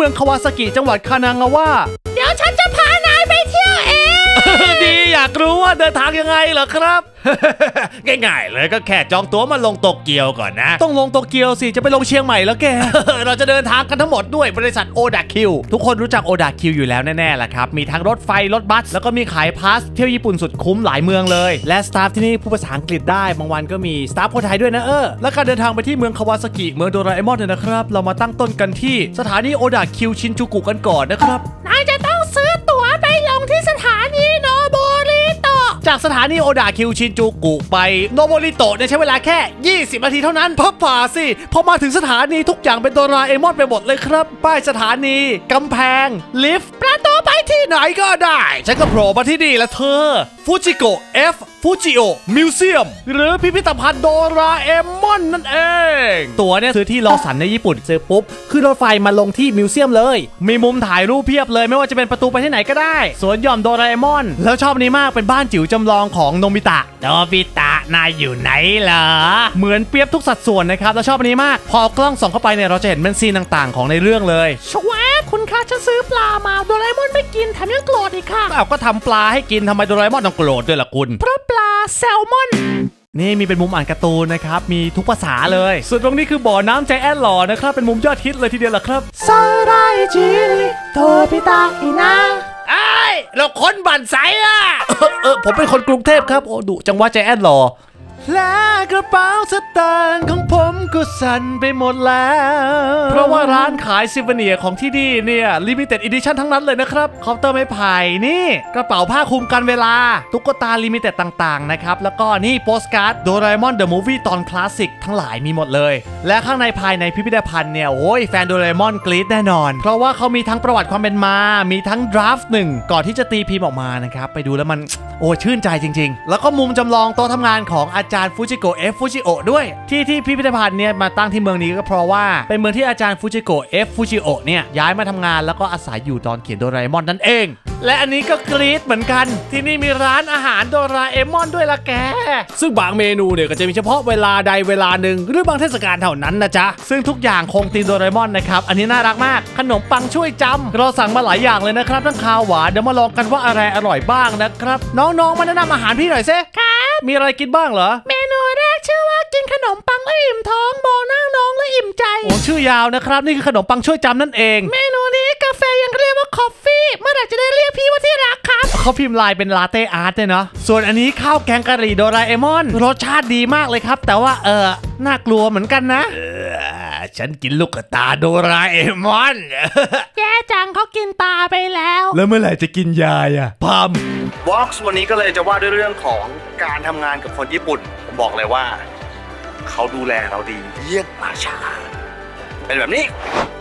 มืองคาวาซากิจังหวัดคานางาวะเดี๋ยวฉันจะพานายไปเที่ยวเองดีอยากรู้ว่าเดินทางยังไงเหรอครับ ง่ายๆเลยก็แค่จองตั๋วมาลงโตเกียวก่อนนะต้องลงโตเกียวสิจะไปลงเชียงใหม่แล้วแก เราจะเดินทางกันทั้งหมดด้วยบริษัทโอดาคิวทุกคนรู้จักโอดาคิวอยู่แล้วแน่ๆแหละครับมีทั้งรถไฟรถบัสแล้วก็มีขายพาสเที่ยวญี่ปุ่นสุดคุ้มหลายเมืองเลยและสตาฟที่นี่พูดภาษาอังกฤษได้บางวันก็มีสตาฟคนไทยด้วยนะแล้วการเดินทางไปที่เมืองคาวาซากิเมืองโดราเอมอนเนี่ยนะครับเรามาตั้งต้นกันที่สถานีโอดาคิวชินจูกุกันก่อนนะครับนายจะต้องซื้อตั๋วไปลงที่สถานีโนโบริโตะจากสถานีโอดาคิวชินจูกุไปโนโบริโตะเนี่ยใช้เวลาแค่20 นาทีเท่านั้นพับผ่าสิพอมาถึงสถานีทุกอย่างเป็นโดราเอมอนไปหมดเลยครับป้ายสถานีกำแพงลิฟต์ประตูไปที่ไหนก็ได้ฉันก็โผล่มาที่นี่แล้วเธอฟูจิโกะ F ฟูจิโอมิวเซียมหรือพิพิธภัณฑ์โดราเอมอนนั่นเองตั๋วเนี่ยซื้อที่ลอสันในญี่ปุ่นซื้อปุ๊บขึ้นรถไฟมาลงที่มิวเซียมเลยมีมุมถ่ายรูปเพียบเลยไม่ว่าจะเป็นประตูไปที่ไหนก็ได้สวนหย่อมโดราเอมอนแล้วชอบนี้มากเป็นบ้านจิ๋วจำลองของโนบิตะนายอยู่ไหนเหรอเหมือนเปียบทุกสัดส่วนนะครับแล้วชอบอันนี้มากพอกล้องส่องเข้าไปเนี่ยเราจะเห็นเป็นซีนต่างๆของในเรื่องเลยชวบคุณคะฉันซื้อปลามาโดราเอมอนไม่กินแถมยังโกรธอีกค่ะก็ทำปลาให้กินทำไมโดราเอมอนต้องโกรธด้วยล่ะคุณเพราะปลาแซลมอนนี่มีเป็นมุมอ่านการ์ตูนนะครับมีทุกภาษาเลยส่วนตรงนี้คือบ่อน้ำใจแอนหล่อนะครับเป็นมุมยอดฮิตเลยทีเดียวล่ะครับซาไรจิโทปิตาอินาเราคนบั่นไซอ่ะผมเป็นคนกรุงเทพครับโอ้ดุจังว่าใจแอนหล่อและกระเป๋าสตางค์ของผมก็สั่นไปหมดแล้วเพราะว่าร้านขายซิวเนียร์ของที่นี่เนี่ยลิมิเต็ดอีดิชั่นทั้งนั้นเลยนะครับเคาน์เตอร์ไม้ไผ่นี่กระเป๋าผ้าคลุมกันเวลาตุ๊กตาลิมิเต็ดต่างๆนะครับแล้วก็นี่โปสการ์ดโดราเอมอนเดอะมูฟวี่ตอนคลาสสิกทั้งหลายมีหมดเลยและข้างในภายในพิพิธภัณฑ์เนี่ยโอ้ยแฟนโดราเอมอนกรี๊ดแน่นอนเพราะว่าเขามีทั้งประวัติความเป็นมามีทั้งดราฟต์1ก่อนที่จะตีพิมพ์ออกมานะครับไปดูแล้วมันโอ้ชื่นใจจริงๆแล้วก็มุมจำลองโต๊ะทำงานของอาจารย์ฟูจิโกะ F ฟูจิโอะด้วยที่พิพิธภัณฑ์เนี่ยมาตั้งที่เมืองนี้ก็เพราะว่าเป็นเมืองที่อาจารย์ฟูจิโกะ F ฟูจิโอะเนี่ยย้ายมาทำงานแล้วก็อาศัยอยู่ตอนเขียนโดราเอมอนนั่นเองและอันนี้ก็กรี๊ดเหมือนกันที่นี่มีร้านอาหารโดราเอมอนด้วยละแกซึ่งบางเมนูเนี่ยก็จะมีเฉพาะเวลาใดเวลาหนึ่งหรือบางเทศกาลเท่านั้นนะจ๊ะซึ่งทุกอย่างคงธีมโดราเอมอนนะครับอันนี้น่ารักมากขนมปังช่วยจำเราสั่งมาหลายอย่างเลยนะครับทั้งคาวหวานเดี๋ยวมาลองกันว่าอะไรอร่อยบ้างนะครับน้องๆมาแนะนำอาหารพี่หน่อยซิครับมีอะไรกินบ้างเหรอเมนูแรกชื่อว่ากินขนมปังและอิ่มท้องมองหน้าน้องและอิ่มใจโอ้ชื่อยาวนะครับนี่คือขนมปังช่วยจำนั่นเองเมนูนี้กาแฟยังเรียกว่าคอฟฟี่เมื่อไหร่จะได้เรียกพี่ว่าที่รักครับเขาพิมพ์ลายเป็นลาเต้อาร์ตเลยเนาะส่วนอันนี้ข้าวแกงกะหรี่โดราเอมอนรสชาติดีมากเลยครับแต่ว่าน่ากลัวเหมือนกันนะฉันกินลูกตาโดราเอมอนแย่จังเขากินตาไปแล้วเมื่อไหร่จะกินยายอะพัมวอล์กวันนี้ก็เลยจะว่าด้วยเรื่องของการทำงานกับคนญี่ปุ่นผมบอกเลยว่าเขาดูแลเราดีเยี่ยงราชาเป็นแบบนี้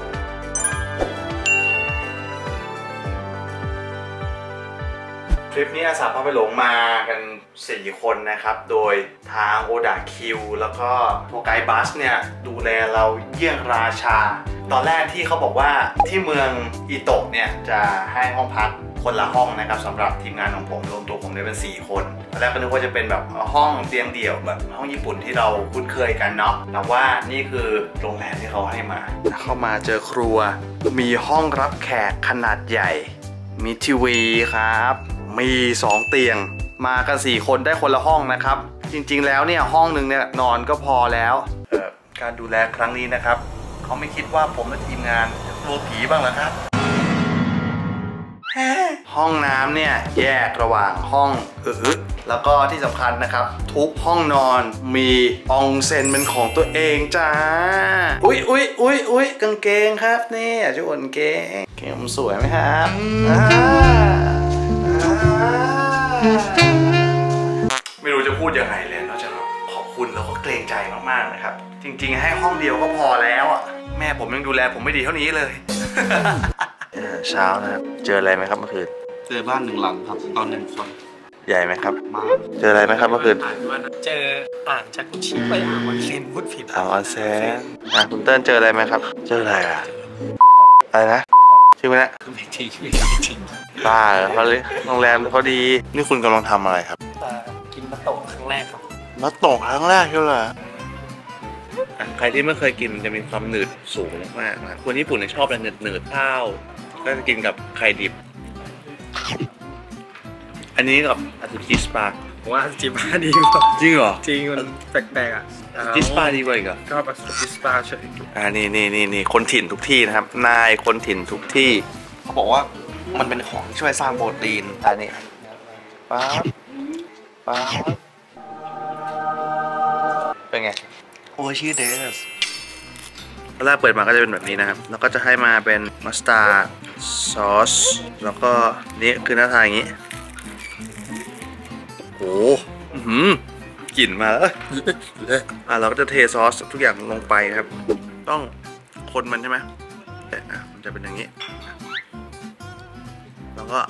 ทริปนี้อาสาพาไปหลงมากัน4 คนนะครับโดยทางโอดาคิวแล้วก็ทัวร์ไกด์บัสเนี่ยดูแลเราเยี่ยงราชาตอนแรกที่เขาบอกว่าที่เมืองอิโตะเนี่ยจะให้ห้องพักคนละห้องนะครับสำหรับทีมงานของผมรวมตัวผมได้เป็น4 คนตอนแรกก็นึกว่าจะเป็นแบบห้องเตียงเดี่ยวแบบห้องญี่ปุ่นที่เราคุ้นเคยกันเนาะแต่ว่านี่คือโรงแรมที่เขาให้มาเข้ามาเจอครัวมีห้องรับแขกขนาดใหญ่มีทีวีครับมี2 เตียงมากัน4 คนได้คนละห้องนะครับจริงๆแล้วเนี่ยห้องนึงเนี่ยนอนก็พอแล้วการดูแลครั้งนี้นะครับเขาไม่คิดว่าผมและทีมงานจะกลัวผีบ้างเหรอครับห้องน้ำเนี่ยแยกระหว่างห้องแล้วก็ที่สำคัญนะครับทุกห้องนอนมีอองเซ็นเป็นของตัวเองจ้าอุ๊ยกางเกงครับนี่ชุดกางเกงมันสวยไหมครับไม่รู้จะพูดยังไงเลยนอกจากขอบคุณแล้วก็เกรงใจมากๆนะครับจริงๆให้ห้องเดียวก็พอแล้วอ่ะแม่ผมยังดูแลผมไม่ดีเท่านี้เลยเช้านะครับเจออะไรไหมครับเมื่อคืนเจอบ้าน1 หลังครับตอน1 คนใหญ่ไหมครับมากเจออะไรไหมครับเมื่อคืนเจออ่างจากกุชิไปอ่างออนเซนพูดผิดอ่างออนเซนคุณเติ้ลเจออะไรไหมครับเจออะไรอะไรนะชื่อไหมนะไม่จริงบ้าเขาเลยโรงแรมเขาดีนี่คุณกำลังทำอะไรครับกินมะโตะครั้งแรกครับมะโตะครั้งแรกใช่ไหมใครที่ไม่เคยกินมันจะมีความหนืดสูงมากนะคนญี่ปุ่นชอบอะไรหนืดๆข้าวก็จะกินกับไข่ดิบอันนี้กับอาซูชิสปาผมว่าจิบาดีกว่าจริงเหรอจริงมันแปลกๆอ่ะจิสปาดีกว่าอีกเหรอชอบจิสปาเฉยนี่คนถิ่นทุกที่นะครับนายคนถิ่นทุกที่เขาบอกว่ามันเป็นของช่วยสร้างโปรตีนอันนี้ป๊าบเป็นไงโอชิเดสตอนแรกเปิดมาก็จะเป็นแบบนี้นะครับแล้วก็จะให้มาเป็นมัสตาร์ดซอสแล้วก็นี่คือหน้าตาอย่างนี้โอ้กลิ่นมาแล้วเราก็จะเทซอสทุกอย่างลงไปครับต้องคนมันใช่ไหมมันจะเป็นอย่างนี้แล้วก็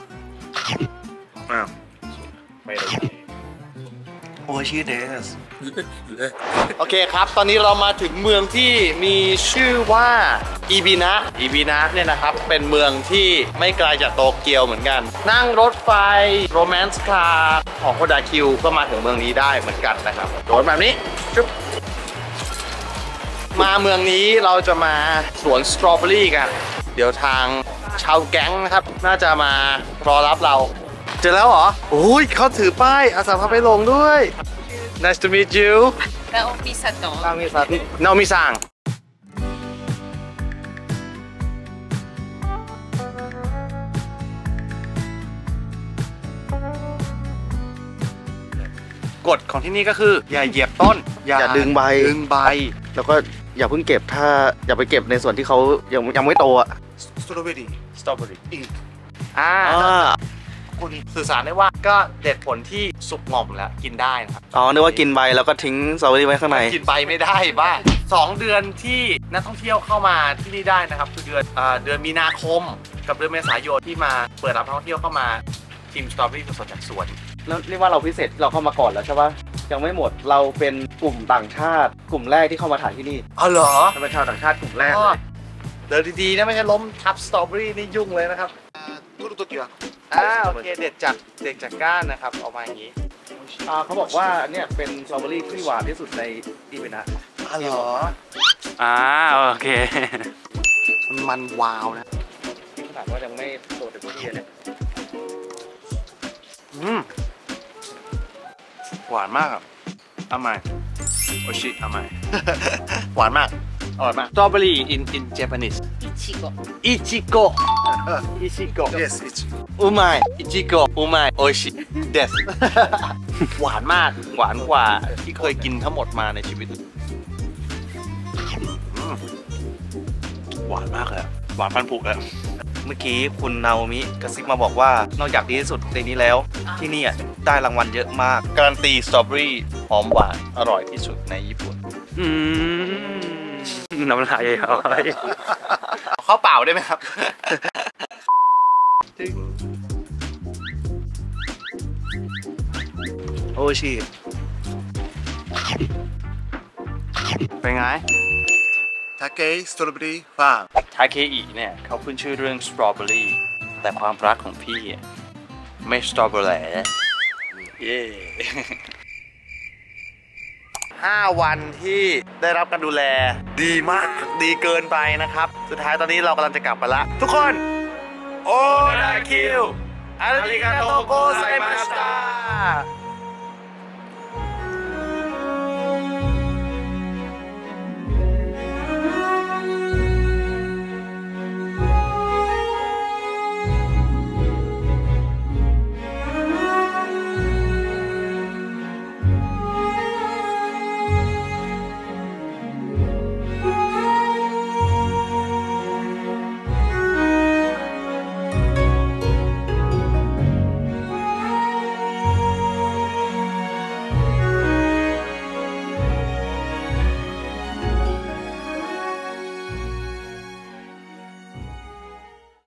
ไม่ได้โอชิเดสโอเคครับตอนนี้เรามาถึงเมืองที่มีชื่อว่าอิบินะเนี่ยนะครับเป็นเมืองที่ไม่ไกลจากโตเกียวเหมือนกันนั่งรถไฟโรแมนซ์คาร์ของโคดาคิวก็มาถึงเมืองนี้ได้เหมือนกันนะครับโดนแบบนี้มาเมืองนี้เราจะมาสวนสตรอเบอรี่กันเดี๋ยวทางชาวแก๊งนะครับน่าจะมารอรับเราเจอแล้วเหรอโอ้ยเขาถือป้ายอาสาพาไปลงด้วย Nice to meet you นาโอมิซาโตะนาโอมิซังกฎของที่นี่ก็คืออย่าเหยียบต้นอย่าดึงใบแล้วก็อย่าเพิ่งเก็บถ้าอย่าไปเก็บในส่วนที่เขายังไม่โตอะสตรอเบอรี่คุณสื่อสารได้ว่าก็เด็ดผลที่สุกงอมแล้วกินได้นะครับนึกว่ากินใบแล้วก็ทิ้งสตรอเบอรี่ไว้ข้างในกินใบไม่ได้บ้า2 เดือนที่นักท่องเที่ยวเข้ามาที่นี่ได้นะครับคือเดือนมีนาคมกับเดือนเมษายนที่มาเปิดรับนักท่องเที่ยวเข้ามาชิมสตรอเบอรี่สดจากสวนแล้วเรียกว่าเราพิเศษเราเข้ามาก่อนแล้วใช่ปะยังไม่หมดเราเป็นกลุ่มต่างชาติกลุ่มแรกที่เข้ามาถ่ายที่นี่เหรอเป็นชาวต่างชาติกลุ่มแรกเลยเดินดีๆนะไม่ใช่ล้มทับสตรอเบอรี่นี่ยุ่งเลยนะครับตุ๊กโอเคเด็ดจากก้านนะครับออกมาอย่างนี้เขาบอกว่าเนี่ยเป็นสตรอเบอรี่ที่หวานที่สุดในอิบินะเหรอโอเคมันวาวนะขนาดว่ายังไม่โตเต็มที่เลยหวานมากครับอร่อยโอชิอร่อยหวานมากอร่อยมาก Strawberry in Japanese อิจิโกะ yes อุไมอิจิโกะอุไมโอชิเดสหวานมากหวานกว่าที่เคยกินทั้งหมดมาในชีวิตหวานมากเลยหวานฟันผุเลยเมื่อกี้คุณนาโอมิกระซิบมาบอกว่านอกจากดีที่สุดในนี้แล้วที่นี่ได้รางวัลเยอะมากการันตีสตรอเบอรี่หอมหวานอร่อยที่สุดในญี่ปุ่นน้ำลายเอาอะไรข้าวเปล่าได้ไหมครับโอชิเป็นไงทาเกะสตรอเบอรี่ฟาร์มทาเคอิเนี่ยเขาขึ้นชื่อเรื่องสตรอเบอรี่แต่ความรักของพี่ไม่สตรอเบอรี่เย้5 วันที่ได้รับการดูแลดีมากดีเกินไปนะครับสุดท้ายตอนนี้เรากำลังจะกลับมาละทุกคนโอดาคิวอาริกาโตโกไซมาสตา